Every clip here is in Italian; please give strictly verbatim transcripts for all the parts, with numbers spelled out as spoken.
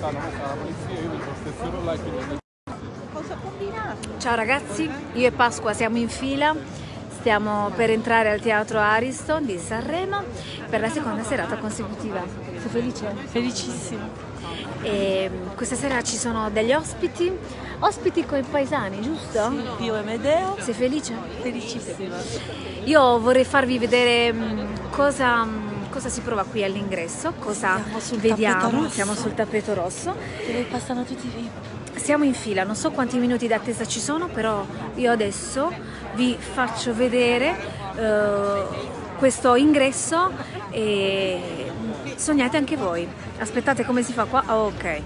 Ciao ragazzi, io e Pasqua siamo in fila, stiamo per entrare al Teatro Ariston di Sanremo per la seconda serata consecutiva. Sei felice? Felicissima. E questa sera ci sono degli ospiti, ospiti coepaesani, giusto? Sì, Pio e Medeo. Sei felice? Felicissima. Io vorrei farvi vedere cosa, cosa si prova qui all'ingresso, cosa Siamo sul vediamo. tappeto rosso. Siamo sul tappeto rosso. Dove passano tutti i V I P. Siamo in fila, non so quanti minuti d'attesa ci sono, però io adesso vi faccio vedere uh, questo ingresso e sognate anche voi. Aspettate, come si fa qua? Oh, ok.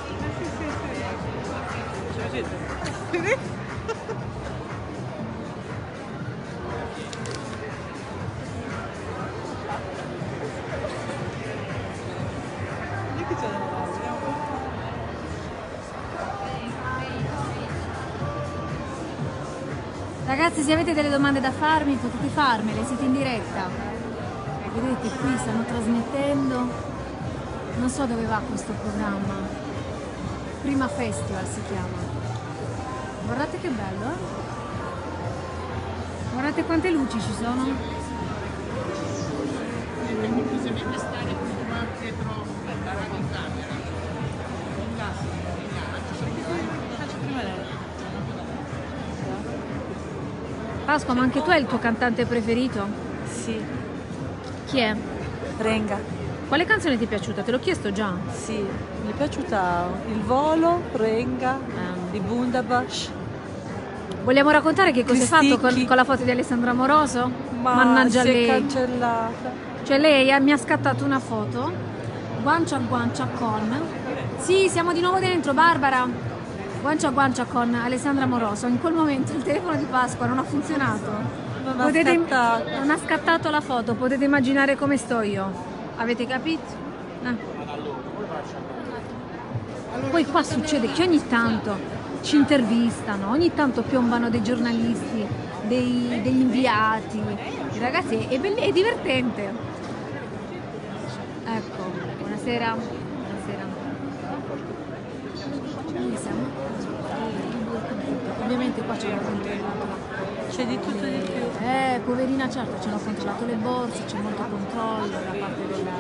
Ragazzi, se avete delle domande da farmi potete farmele, siete in diretta. Vedete, qui stanno trasmettendo, non so dove va questo programma, Prima Festival si chiama. Guardate che bello, eh? Guardate quante luci ci sono. Pasqua, ma anche tu hai il tuo cantante preferito? Sì. Chi è? Renga. Quale canzone ti è piaciuta? Te l'ho chiesto già. Sì, mi è piaciuta Il Volo, Renga, Eh. di Bundabash. Vogliamo raccontare che cosa hai fatto con, Cristicchi. con la foto di Alessandra Amoroso? Ma Mannaggia si è lei. cancellata. Cioè lei ha- mi ha scattato una foto, guancia a guancia con... Sì, siamo di nuovo dentro, Barbara. Guancia a guancia con Alessandra Amoroso. In quel momento il telefono di Pasqua non ha funzionato. Non ha Potete- scattato. non ha scattato la foto, potete immaginare come sto io. Avete capito? Eh. Poi qua succede che ogni tanto ci intervistano, ogni tanto piombano dei giornalisti, dei- degli inviati. E ragazzi, è, bell- è divertente. Ecco, buonasera. Buonasera. Noi siamo- Ovviamente qua ci hanno controllato. C'è di tutto e di più. Eh, poverina, certo, ci hanno controllato le borse, c'è molto controllo da parte della,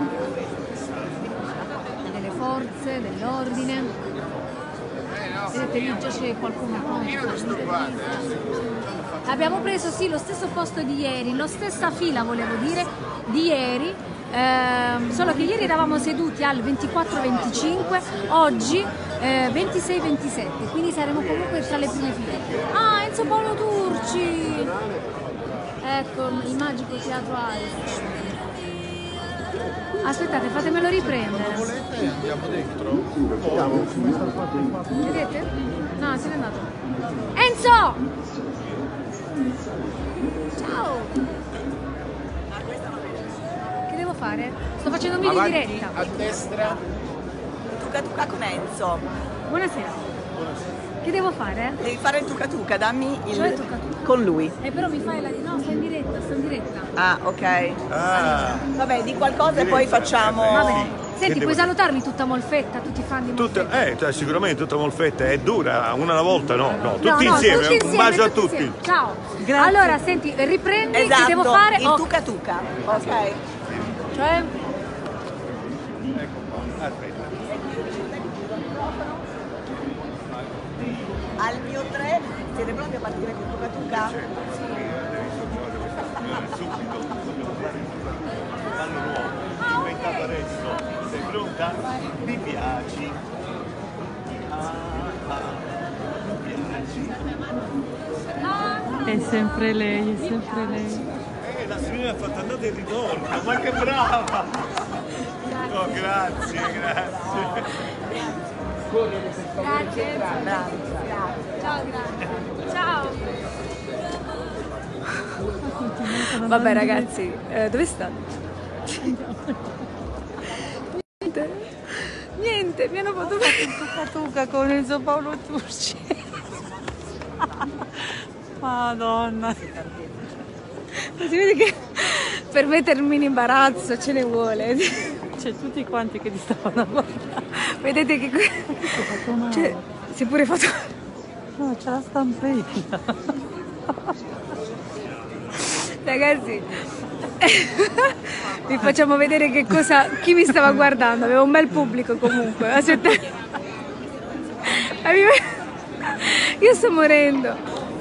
delle forze, dell'ordine. Vedete, lì già c'è qualcuno pronto. Abbiamo preso sì lo stesso posto di ieri, la stessa fila volevo dire, di ieri, ehm, solo che ieri eravamo seduti al ventiquattro venticinque, oggi eh, ventisei ventisette, quindi saremo comunque tra le prime file. Ah, Enzo Paolo Turci! Ecco, il magico teatro Ariston. Aspettate, fatemelo riprendere. Volete andiamo dentro? Vedete? No, se n'è andato. Enzo! Ciao! Che devo fare? Sto facendo un video in Avanti, diretta. a destra. Tuca tuca con Enzo. Buonasera. Che devo fare? Devi fare il tuca tuca, dammi il... Cioè tuca tuca? con lui. Eh però mi fai la di... No, sto in diretta, sto in diretta. Ah, ok. Ah, Vabbè, di qualcosa e poi facciamo... Vabbè. Senti, devo puoi dire? salutarmi tutta Molfetta, tutti i fan di Tutta, Molfetta? eh, cioè, sicuramente tutta Molfetta è dura, una alla volta no, no, tutti No, no, insieme, tutti un insieme, bacio a tutti tutti. insieme. Ciao. Grazie. Allora, senti, riprendi, Esatto, che devo fare? il Oh, tuca tuca. Ok. cioè... Aspetta. Al mio tre, siete pronti a partire con tuca tuca? Subito, dobbiamo fare un ballo nuovo, inventato adesso. Sei pronta? Mi piaci. Ah, ah, mi piaci. È sempre lei, è sempre lei. Eh, la signorina ha fatto andata e ritorno, ma che brava! Oh, grazie, grazie. Grazie. Bravi. Ciao, grazie. Ciao. Vabbè ragazzi, eh, dove stanno? Niente. Niente, mi hanno fatto Tuca tuca con Enzo Paolo Turci. Madonna. Si vede che per mettermi in imbarazzo ce ne vuole. C'è tutti quanti che ti stavano a guardare. Vedete che... Cioè, si è pure fatto... No, c'è la stampella. Ragazzi, vi facciamo vedere che cosa... Chi mi stava guardando? Avevo un bel pubblico comunque. Aspettate. Io sto morendo.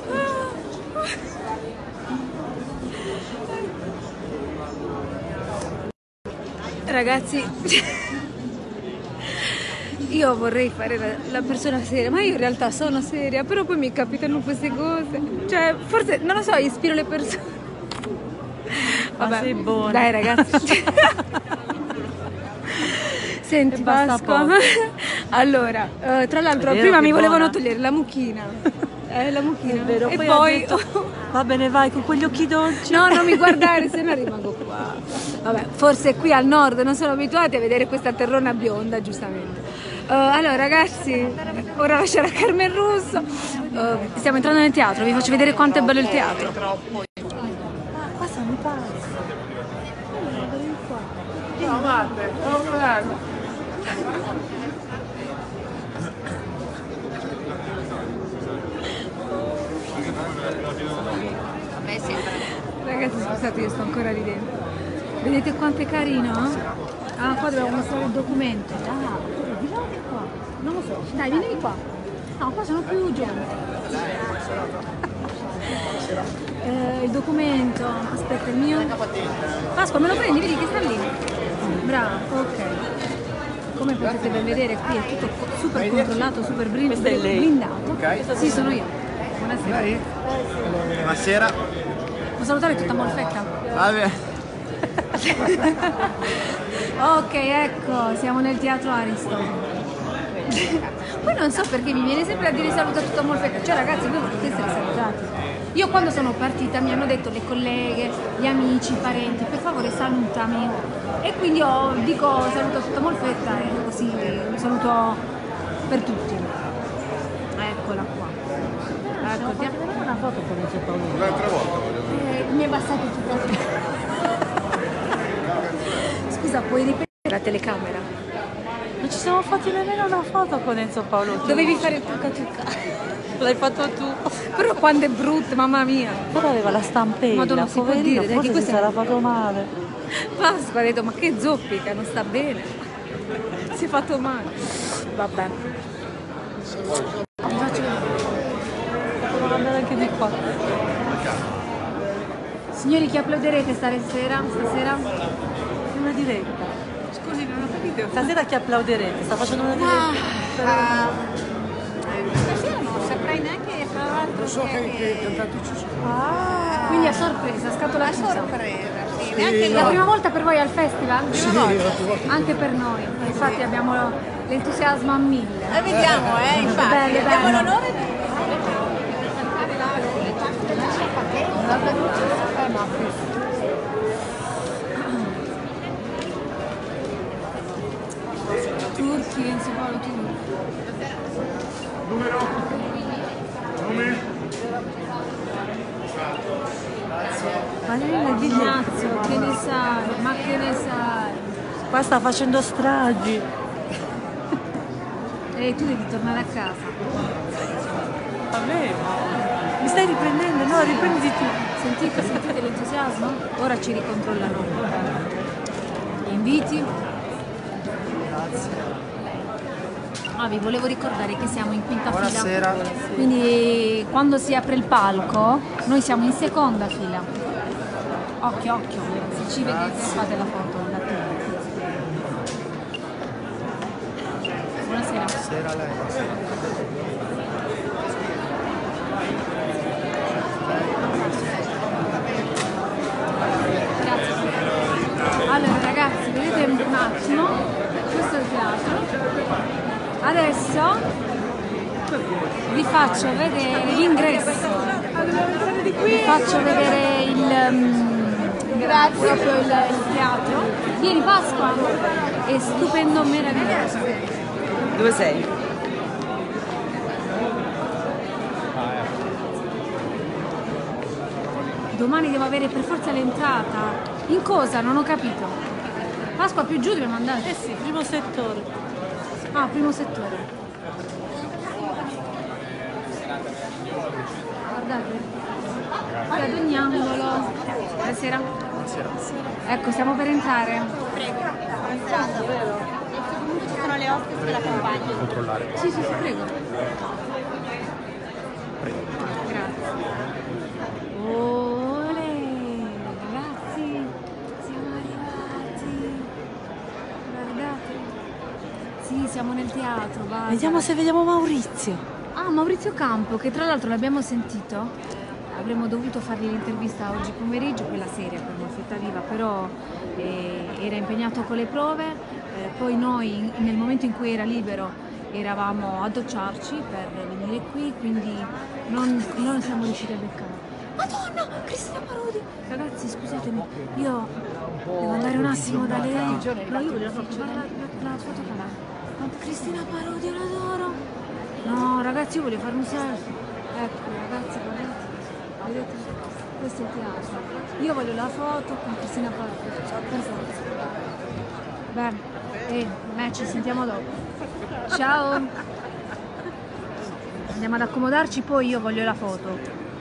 Ragazzi, io vorrei fare la, la persona seria, ma io in realtà sono seria, però poi mi capitano queste cose. Cioè, forse, non lo so, ispiro le persone. Vabbè, sei buona. dai ragazzi. Senti Pasqua, allora, uh, tra l'altro prima mi volevano togliere la mucchina, eh, la mucchina, vero, e poi, poi... detto, va bene, vai con quegli occhi dolci. No, non mi guardare, se no rimango qua. Vabbè, forse qui al nord non sono abituati a vedere questa terrona bionda, giustamente. Uh, allora ragazzi, ora lascerò Carmen Russo. Uh, stiamo entrando nel teatro, vi faccio vedere quanto è bello il teatro. Qua sono i pazzi. No, Matte, oh, prego. Ragazzi, scusate, io sto ancora ridendo. Vedete quanto è carino? Ah, qua dobbiamo mostrare il documento. Ah, di là o di qua? Non lo so. Dai, vieni di qua. No, qua sono più giovani. Eh, il documento. Aspetta, il mio. Pasqua, me lo prendi? Vedi che sta lì. Bravo, ok. Come potete ben vedere, qui è tutto super controllato, super Questa è lei. blindato. Ok. Sì, sono io. Buonasera. Lei? Buonasera. Posso salutare tutta Molfetta? Vabbè. Ok, ecco, siamo nel teatro Ariston. Poi non so perché mi viene sempre a dire saluta tutta Molfetta. Cioè ragazzi, voi volete essere salutati. Io quando sono partita mi hanno detto le colleghe, gli amici, i parenti, per favore salutami. E quindi io dico saluta tutta Molfetta e così un saluto per tutti. Eccola qua. Ecco, ti... una foto con il Paolo. Un'altra volta voglio vedere. eh, mi è bastato tutto. Scusa, puoi ripetere la telecamera? Non ci siamo fatti nemmeno una foto con Enzo Paolo. Dovevi fare il tucca tucca. L'hai fatto tu. Però quando è brutta, mamma mia. Però aveva la stampella. Madonna, si può poverino, dire, dai, che forse si questa è- sarà fatto male. Pasqua ha detto, ma che zoppica, non sta bene. Si è fatto male. Vabbè. Vi faccio vedere. Devo andare anche di qua. Signori, chi applauderete stasera? Stasera? Una diretta. Scusi, non ho capito. Stasera chi applauderete? Sta facendo una diretta. Stasera non saprei neanche, fra l'altro. Non so che, che cantanti ci sono. Ah, Quindi a sorpresa, scatola chiusa. Sorpresa, sì. Sì, La no. prima volta per voi al festival? Sì, l'altra volta. Anche per noi. Infatti abbiamo l'entusiasmo a mille. Eh, vediamo, eh, infatti. Belle, Abbiamo belle. l'onore di... Turchi, Enzo Paolo Turchi. Numero? Nome? ma lei nel video. Ignazio, che ne sai? Ma che ne sai? Qua sta facendo stragi. E tu devi tornare a casa. A me? Mi stai riprendendo? No, riprenditi tu. Sentite, sentite l'entusiasmo? Ora ci ricontrollano. Gli inviti? Ah, vi volevo ricordare che siamo in quinta Buonasera. fila. Quindi quando si apre il palco, noi siamo in seconda fila. Occhio, occhio. Se ci vedete fate la foto. La Buonasera. Buonasera a lei. Grazie. Allora ragazzi, vedete un attimo, questo è il teatro. Adesso vi faccio vedere l'ingresso. Vi faccio vedere il, um, proprio il, il teatro. Vieni Pasqua, è stupendo, meraviglioso. Dove sei? Domani devo avere per forza l'entrata. In cosa? Non ho capito. Pasqua più giù dobbiamo andare. Eh sì, primo settore. Ah, primo settore. Guardate, qui ad ogni angolo. Buonasera. Buonasera. Ecco, stiamo per entrare. Prego, entrando. Ci sono le hostess della campagna. Controllare. Sì, sì, sì, prego. Prego. Grazie. Ole, ragazzi, siamo arrivati. Guardate. Sì, siamo nel teatro, va. Vediamo se vediamo Maurizio. Ah, Maurizio Campo, che tra l'altro l'abbiamo sentito. Avremmo dovuto fargli l'intervista oggi pomeriggio, quella seria per Molfetta Viva, però eh, era impegnato con le prove. Eh, poi noi, in- nel momento in cui era libero, eravamo a docciarci per venire qui, quindi non, non siamo riusciti a beccare. Madonna, Cristina Parodi! Ragazzi, scusatemi, io devo andare un attimo da lei. No, io voglio fare la, la, la foto con lei. Ma Cristina Parodi, io l'adoro! No, ragazzi, io voglio fare un selfie. Ecco, ragazzi, guardate. Vedete? Questo è il teatro. Io voglio la foto con Cristina Parodi. Per forza. Bene, e me ci sentiamo dopo. Ciao! Andiamo ad accomodarci, poi io voglio la foto.